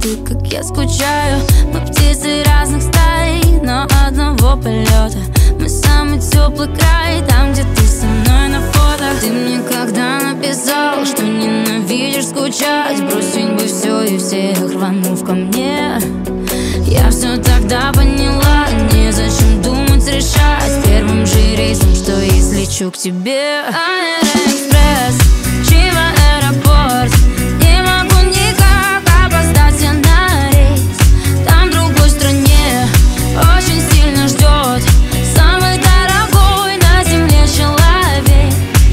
ты, как я скучаю. Мы птицы разных стай, но одного полета. Мы самый теплый край, там, где ты со мной на фото. Ты мне когда написал, что ненавидишь скучать, бросить бы все и всех, рванув ко мне. Я все тогда поняла, незачем думать, решать первым же рейсом, что если лечу к тебе. Аэроэкспресс, Чима, аэропорт. Не могу никак опоздать я на рейс. Там в другой стране очень сильно ждет самый дорогой на земле человек.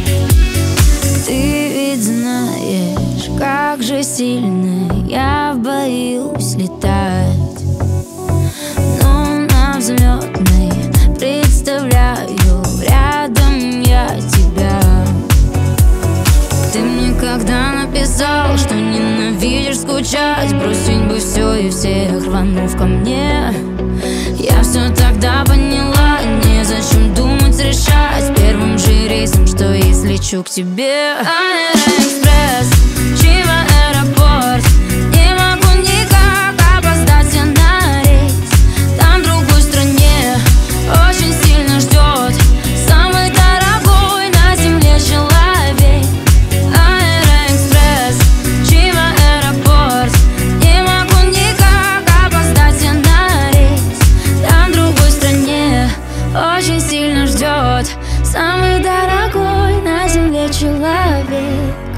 Ты ведь знаешь, как же сильно я боюсь летать. Взлетной представляю рядом я тебя. Ты мне когда написал, что ненавидишь скучать, бросить бы все и всех, рванув ко мне. Я все тогда поняла, незачем думать, решать первым же рейсом, что если лечу к тебе. Аэроэкспресс, Чима, аэропорт. Не могу никак опоздать я на рейс. Там в другой стране очень сильно ждет самый дорогой на земле человек. Аэроэкспресс, Чима, аэропорт. Не могу никак опоздать я на рейс. Там в другой стране очень сильно ждет самый дорогой на земле человек.